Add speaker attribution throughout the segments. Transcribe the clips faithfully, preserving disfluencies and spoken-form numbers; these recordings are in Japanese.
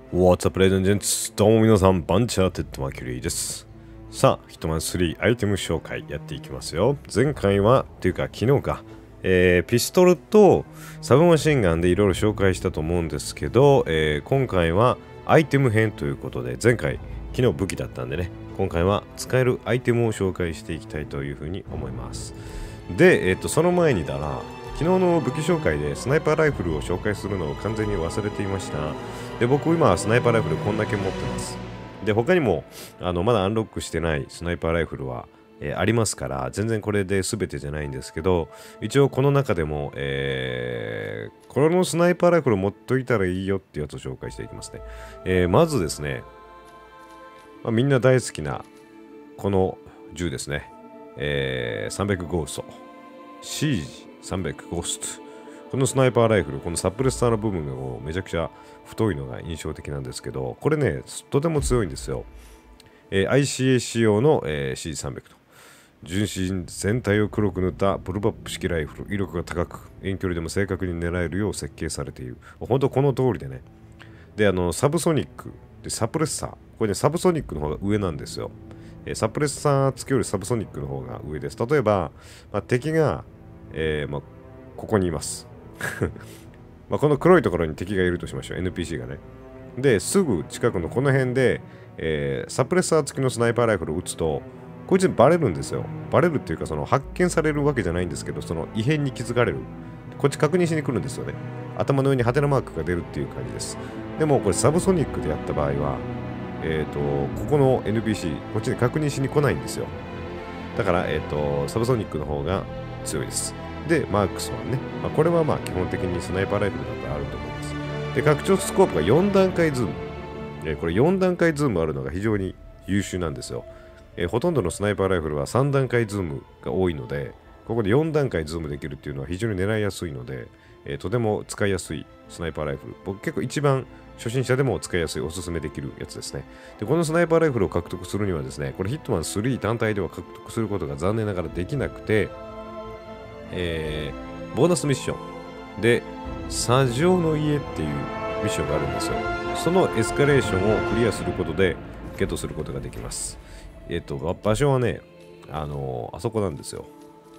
Speaker 1: What's up, ladies and gents? どうも皆さん、バンチャーテッドマーキュリーです。さあ、ヒットマンスリーアイテム紹介やっていきますよ。前回は、というか昨日か、えー、ピストルとサブマシンガンでいろいろ紹介したと思うんですけど、えー、今回はアイテム編ということで、前回、昨日武器だったんでね、今回は使えるアイテムを紹介していきたいというふうに思います。で、えーと、その前にだな、昨日の武器紹介でスナイパーライフルを紹介するのを完全に忘れていました。で、僕今はスナイパーライフルこんだけ持ってます。で、他にもあのまだアンロックしてないスナイパーライフルは、えー、ありますから、全然これで全てじゃないんですけど、一応この中でも、えー、このスナイパーライフル持っといたらいいよってやつを紹介していきますね。えー、まずですね、まあ、みんな大好きなこの銃ですね。えー、さんびゃくゴースト。シージさんびゃくゴースト。このスナイパーライフル、このサプレッサーの部分がめちゃくちゃ太いのが印象的なんですけど、これね、とても強いんですよ。えー、アイシーエー 仕様の、えー、シージさんびゃくと。純真全体を黒く塗ったブルバップ式ライフル。威力が高く、遠距離でも正確に狙えるよう設計されている。本当この通りでね。で、あの、サブソニック、でサプレッサー。これね、サブソニックの方が上なんですよ。えー、サプレッサー付きよりサブソニックの方が上です。例えば、まあ、敵が、えーまあ、ここにいます。まあこの黒いところに敵がいるとしましょう。エヌピーシー がね。で、すぐ近くのこの辺で、えー、サプレッサー付きのスナイパーライフルを撃つと、こいつにバレるんですよ。バレるっていうか、その発見されるわけじゃないんですけど、その異変に気づかれる。こっち確認しに来るんですよね。頭の上にハテナマークが出るっていう感じです。でも、これサブソニックでやった場合は、えっと、ここの エヌピーシー、こっちに確認しに来ないんですよ。だから、えっと、サブソニックの方が強いです。で、マークスワンね。まあ、これはまあ基本的にスナイパーライフルだったらあると思います。で、拡張スコープがよん段階ズーム。えー、これよん段階ズームあるのが非常に優秀なんですよ。えー、ほとんどのスナイパーライフルはさん段階ズームが多いので、ここでよん段階ズームできるっていうのは非常に狙いやすいので、えー、とても使いやすいスナイパーライフル。僕結構一番初心者でも使いやすいおすすめできるやつですね。で、このスナイパーライフルを獲得するにはですね、これヒットマンスリー単体では獲得することが残念ながらできなくて、えー、ボーナスミッションで、砂上の家っていうミッションがあるんですよ。そのエスカレーションをクリアすることでゲットすることができます。えっと、場所はね、あのー、あそこなんですよ。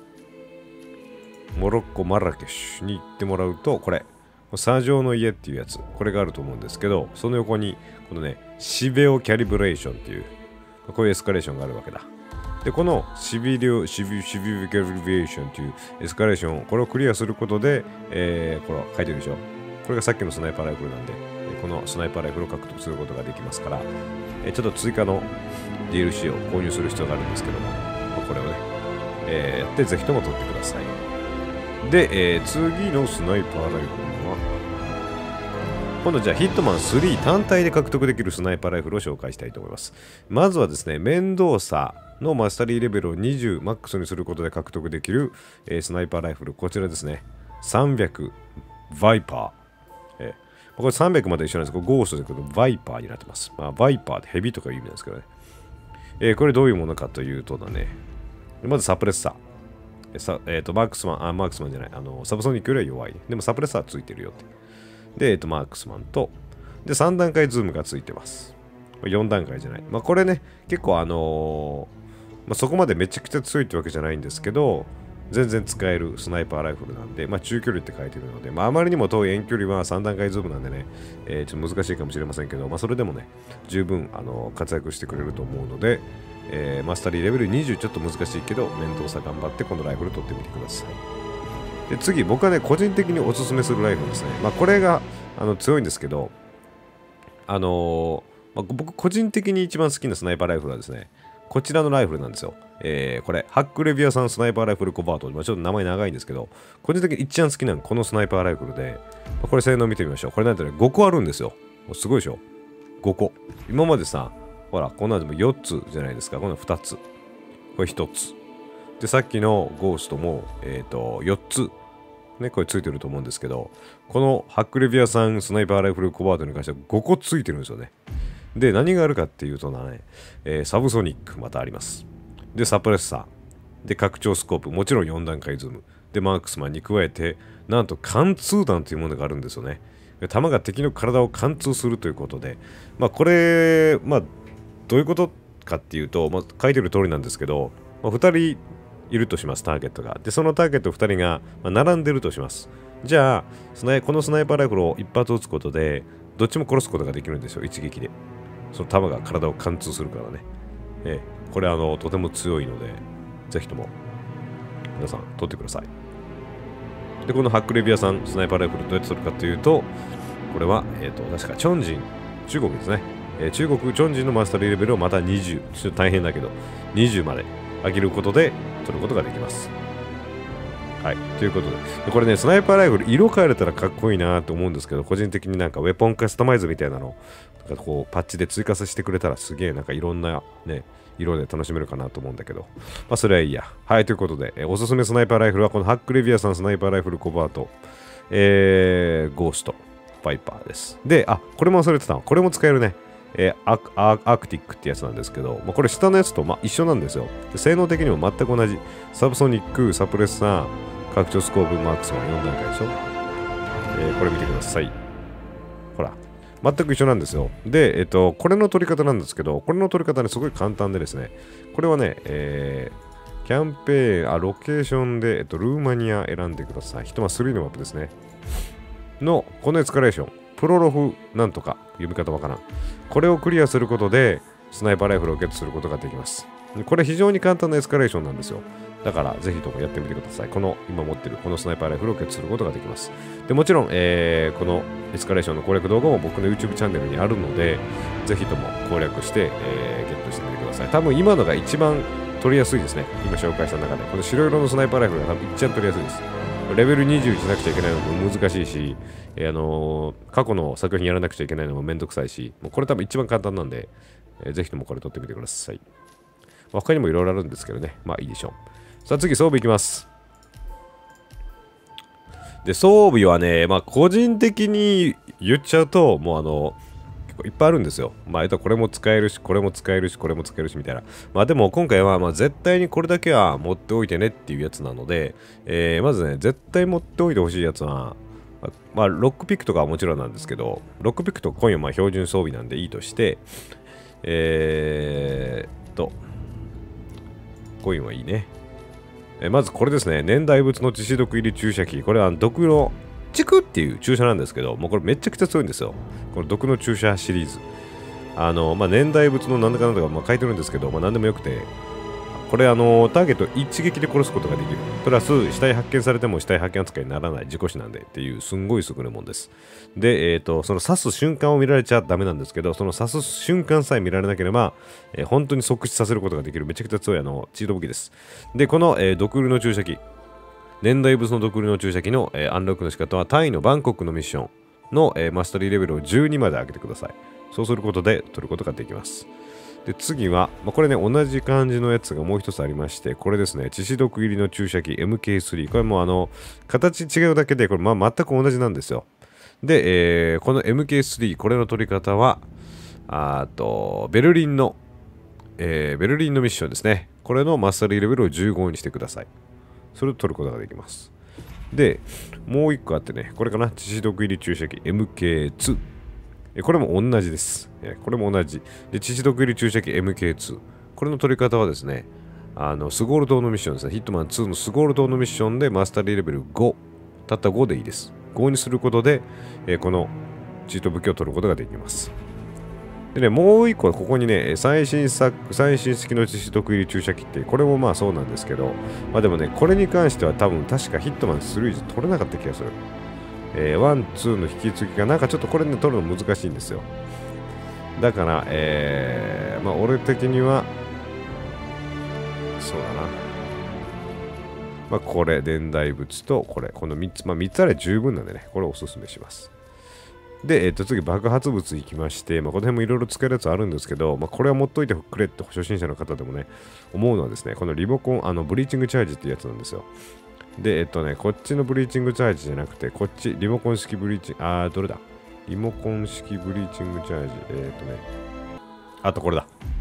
Speaker 1: モロッコ・マラケシュに行ってもらうと、これ、砂上の家っていうやつ、これがあると思うんですけど、その横に、このね、シベオキャリブレーションっていう、こういうエスカレーションがあるわけだ。で、このシビリオ、シビ、シビキャリブレーションというエスカレーション、これをクリアすることで、えー、これ書いてるでしょ。これがさっきのスナイパーライフルなんで、このスナイパーライフルを獲得することができますから、えー、ちょっと追加の ディーエルシー を購入する必要があるんですけども、まあ、これをね、えー、やってぜひとも取ってください。で、えー、次のスナイパーライフルは、今度じゃあヒットマンスリー単体で獲得できるスナイパーライフルを紹介したいと思います。まずはですね、面倒さのマスタリーレベルをにじゅうマックスにすることで獲得できる、えー、スナイパーライフル。こちらですね。さんびゃくバイパー。えー、これさんびゃくまで一緒なんですけど、ゴーストでくるとバイパーになってます。まあ、バイパーってヘビとかいう意味なんですけどね。えー、これどういうものかというとだね、まずサプレッサー。えーさえー、とマークスマン、あ、マークスマンじゃない、あのサブソニックよりは弱い。でもサプレッサーついてるよって。で、えっと、マークスマンと、で、さん段階ズームがついてます。よん段階じゃない。まあ、これね、結構あのー、まあ、そこまでめちゃくちゃ強いってわけじゃないんですけど、全然使えるスナイパーライフルなんで、まあ、中距離って書いてるので、まあ、あまりにも遠い遠距離はさん段階ズームなんでね、えー、ちょっと難しいかもしれませんけど、まあ、それでもね、十分、あのー、活躍してくれると思うので、えー、マスタリーレベルにじゅうちょっと難しいけど、面倒さ頑張ってこのライフル取ってみてください。で、次、僕はね、個人的におすすめするライフルですね。まあ、これが、あの、強いんですけど、あのーまあ、僕、個人的に一番好きなスナイパーライフルはですね、こちらのライフルなんですよ。えー、これ、ハックレビアさんスナイパーライフルコバート。まあ、ちょっと名前長いんですけど、個人的に一番好きなのはこのスナイパーライフルで、まあ、これ性能見てみましょう。これなんてね、ごこあるんですよ。すごいでしょ ?ご 個。今までさ、ほら、こんなんでもよっつじゃないですか。こんなふたつ。これひとつ。で、さっきのゴーストも、えっと、よっつ。ね、これついてると思うんですけど、このハックレビアさんスナイパーライフルコバートに関してはごこついてるんですよね。で、何があるかっていうとね、えー、サブソニックまたあります。で、サプレッサー。で、拡張スコープ。もちろんよん段階ズーム。で、マークスマンに加えて、なんと貫通弾というものがあるんですよね。 弾が敵の体を貫通するということで、まあ、これ、まあ、どういうことかっていうと、まあ、書いてる通りなんですけど、まあ、ふたりいるとします、ターゲットが。で、そのターゲットふたりが、まあ、並んでるとします。じゃあスナイ、このスナイパーライフルを一発撃つことで、どっちも殺すことができるんですよ、一撃で。その弾が体を貫通するからね。ええ、これ、あの、とても強いので、ぜひとも、皆さん、取ってください。で、このハックレビアさん、スナイパーライフルどうやって取るかというと、これは、えっと、確か、チョンジン、中国ですね。えー、中国、チョンジンのマスターレベルをまたにじゅう、ちょっと大変だけど、にじゅうまで上げることで取ることができます。はい。ということで、これね、スナイパーライフル、色変えれたらかっこいいなと思うんですけど、個人的になんかウェポンカスタマイズみたいなのを、なんかこう、パッチで追加させてくれたらすげえ、なんかいろんなね、色で楽しめるかなと思うんだけど、まあ、それはいいや。はい。ということで、えー、おすすめスナイパーライフルは、このハックレビアさんスナイパーライフルコバート、えー、ゴースト、バイパーです。で、あ、これも忘れてた。これも使えるね。えー、アクアアークティックってやつなんですけど、まあ、これ下のやつと、まあ、一緒なんですよ。で性能的にも全く同じ。サブソニック、サプレッサー、拡張スコープ、マークスワン、よん段階でしょ。えー、これ見てください。ほら。全く一緒なんですよ。で、えっと、これの取り方なんですけど、これの取り方ね、すごい簡単でですね、これはね、えー、キャンペーン、あ、ロケーションで、えっと、ルーマニア選んでください。ひとまスリーのマップですね。の、このエスカレーション、プロロフなんとか、読み方わからん。これをクリアすることで、スナイパーライフルをゲットすることができます。これ非常に簡単なエスカレーションなんですよ。だから、ぜひともやってみてください。この、今持ってる、このスナイパーライフルをゲットすることができます。で、もちろん、えー、このエスカレーションの攻略動画も僕の YouTube チャンネルにあるので、ぜひとも攻略して、えー、ゲットしてみてください。多分今のが一番取りやすいですね。今紹介した中で。この白色のスナイパーライフルが多分一番取りやすいです。レベルにじゅういちなくちゃいけないのも難しいし、えー、あのー、過去の作品やらなくちゃいけないのもめんどくさいし、もうこれ多分一番簡単なんで、えー、ぜひともこれ取ってみてください。まあ、他にもいろいろあるんですけどね。まあいいでしょう。さあ次、装備いきます。で、装備はね、まあ個人的に言っちゃうと、もうあの、結構いっぱいあるんですよ。まあ、これも使えるし、これも使えるし、これも使えるしみたいな。まあでも今回は、まあ絶対にこれだけは持っておいてねっていうやつなので、えー、まずね、絶対持っておいてほしいやつは、まあ、ロックピックとかはもちろんなんですけど、ロックピックとコインはまあ標準装備なんでいいとして、えーっと、コインはいいね。えまずこれですね。年代物の致死毒入り注射器。これは毒のチクっていう注射なんですけど、もうこれめちゃくちゃ強いんですよ。この毒の注射シリーズ。あの、まあ、年代物のなんだかなんだか、まあ、書いてるんですけど、まあ、なんでもよくて、これあの、ターゲット一撃で殺すことができる。プラス、死体発見されても死体発見扱いにならない事故死なんでっていう、すんごい優れもんです。で、えっと、その刺す瞬間を見られちゃダメなんですけど、その刺す瞬間さえ見られなければ、えー、本当に即死させることができる、めちゃくちゃ強いあの、チート武器です。で、この、えー、毒売りの注射器、年代物の毒売りの注射器の、えー、アンロックの仕方は、タイのバンコクのミッションの、えー、マスタリーレベルをじゅうにまで上げてください。そうすることで取ることができます。で次は、まあ、これね、同じ感じのやつがもう一つありまして、これですね、致死毒入りの注射器 エムケースリー。これもあの、形違うだけで、これ、まあ、全く同じなんですよ。で、えー、この エムケースリー、これの取り方は、あと、ベルリンの、えー、ベルリンのミッションですね。これのマスタリーレベルをじゅうごにしてください。それを取ることができます。で、もう一個あってね、これかな、致死毒入り注射器 エムケーツー。これも同じです。これも同じ。で、致死毒入り注射器 エムケーツー。これの取り方はですね、あの、スゴール島のミッションですね。ヒットマンツーのスゴール島のミッションでマスタリーレベルご。たったごでいいです。ごにすることで、えー、このチート武器を取ることができます。でね、もう一個はここにね、最新作、最新式の致死毒入り注射器って、これもまあそうなんですけど、まあでもね、これに関しては多分確かヒットマンスリーじゃ取れなかった気がする。えー、ワン、ツーの引き継ぎがなんかちょっとこれね取るの難しいんですよ。だから、えー、まあ俺的にはそうだな。まあこれ年代物とこれこのみっつ、まあみっつあれ十分なんでね、これをおすすめします。で、えっと次爆発物いきまして、まあこの辺もいろいろ使えるやつあるんですけど、まあこれは持っといてくれって初心者の方でもね思うのはですね、このリモコンあのブリーチングチャージっていうやつなんですよ。で、えっとね、こっちのブリーチングチャージじゃなくて、こっち、リモコン式ブリーチング、あー、どれだリモコン式ブリーチングチャージ。えっとね、あとこれだ。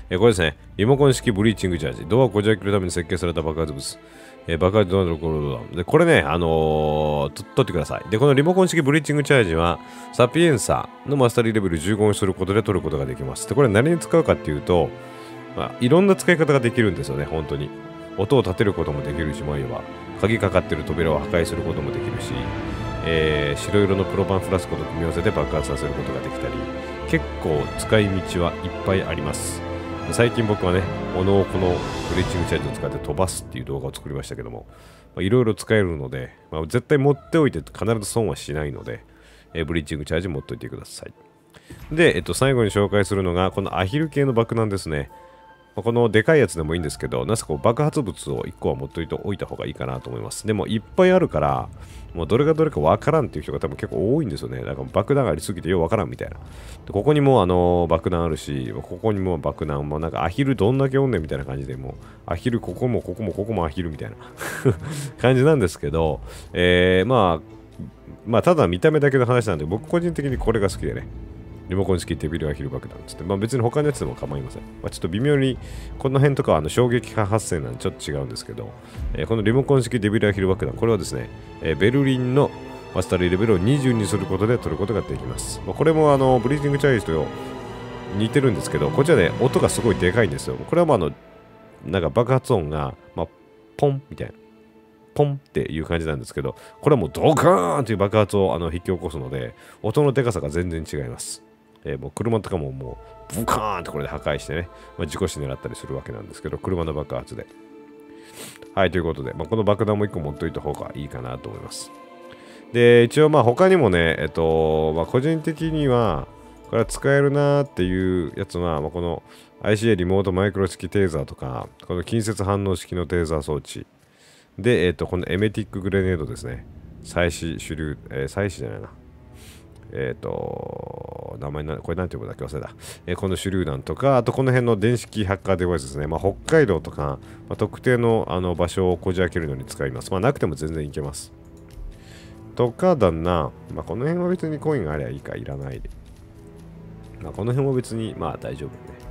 Speaker 1: えー、これですね。リモコン式ブリーチングチャージ。ドアをこじ開けるために設計された爆発物。えー、爆発ドアのコードで、これね、あのー、と取ってください。で、このリモコン式ブリーチングチャージは、サピエンサーのマスタリーレベルじゅうごにすることで取ることができます。で、これ何に使うかっていうと、まあ、いろんな使い方ができるんですよね、本当に。音を立てることもできるし、まあ、要は、鍵かかってる扉を破壊することもできるし、えー、白色のプロパンフラスコと組み合わせて爆発させることができたり、結構使い道はいっぱいあります。最近僕はね、このこのブリーチングチャージを使って飛ばすっていう動画を作りましたけども、いろいろ使えるので、まあ、絶対持っておいて必ず損はしないので、えー、ブリーチングチャージ持っておいてください。で、えっと、最後に紹介するのが、このアヒル系の爆弾ですね。このでかいやつでもいいんですけど、なぜか爆発物をいっこは持っておいた方がいいかなと思います。でもいっぱいあるから、もうどれがどれかわからんっていう人が多分結構多いんですよね。だから爆弾ありすぎてようわからんみたいな。でここにもあの爆弾あるし、ここにも爆弾もなんかアヒルどんだけおんねんみたいな感じで、もうアヒルここもここもここもアヒルみたいな感じなんですけど、えー、まあ、まあただ見た目だけの話なんで、僕個人的にこれが好きでね。リモコン式デビルアヒル爆弾つって、まあ別に他のやつでも構いません。まあ、ちょっと微妙に、この辺とかはあの衝撃波発生なんでちょっと違うんですけど、えー、このリモコン式デビルアヒル爆弾、これはですね、えー、ベルリンのマスタリーレベルをにじゅうにすることで取ることができます。まあ、これもあのブリーチングチャージと似てるんですけど、こちらね、音がすごいでかいんですよ。これはまああの、なんか爆発音が、まあ、ポンみたいな。ポンっていう感じなんですけど、これはもうドカーンという爆発をあの引き起こすので、音のでかさが全然違います。えー、もう車とかももうブカーンってこれで破壊してね、まあ、事故死狙ったりするわけなんですけど、車の爆発で。はい、ということで、まあ、この爆弾もいっこ持っといた方がいいかなと思います。で、一応まあ他にもね、えっと、まあ、個人的には、これは使えるなーっていうやつは、まあ、この アイシーエー リモートマイクロ式テーザーとか、この近接反応式のテーザー装置。で、えっと、このエメティックグレネードですね。採取主流、えー、採取じゃないな。えっ、ー、と、名前な、これなんていうことだっけ忘れた。えー、この手榴弾とか、あとこの辺の電子キーハッカーデバイスですね。まあ、北海道とか、まあ、特定のあの場所をこじ開けるのに使います。まあ、なくても全然いけます。とかだな。まあ、この辺は別にコインがありゃいいか、いらないで。まあ、この辺は別に、まあ、大丈夫ね。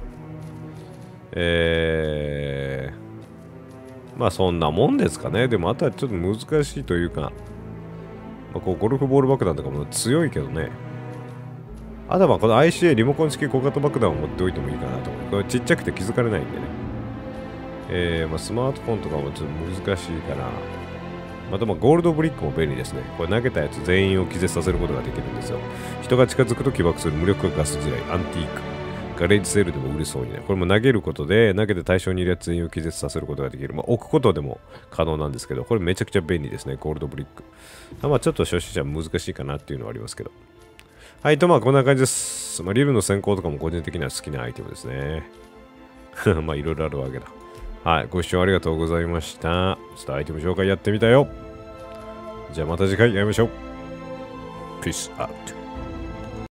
Speaker 1: えー、まあ、そんなもんですかね。でも、あとはちょっと難しいというか、まあ、こうゴルフボール爆弾とかも強いけどね。あとはまあこの アイシーエー リモコン式小型爆弾を持っておいてもいいかなと思う。これちっちゃくて気づかれないんでね。えー、まあスマートフォンとかもちょっと難しいから。またまあゴールドブリックも便利ですね。これ投げたやつ全員を気絶させることができるんですよ。人が近づくと起爆する無力化ガス地雷、アンティーク。ガレージセールでも売れそうにね。これも投げることで、投げて対象にいるやつ全員を気絶させることができる。まあ置くことでも可能なんですけど、これめちゃくちゃ便利ですね。ゴールドブリック。まあちょっと初心者は難しいかなっていうのはありますけど。はいとまあこんな感じです。まあリルの先行とかも個人的には好きなアイテムですね。まあいろいろあるわけだ。はい、ご視聴ありがとうございました。ちょっとアイテム紹介やってみたよ。じゃあまた次回やりましょう。Peace out.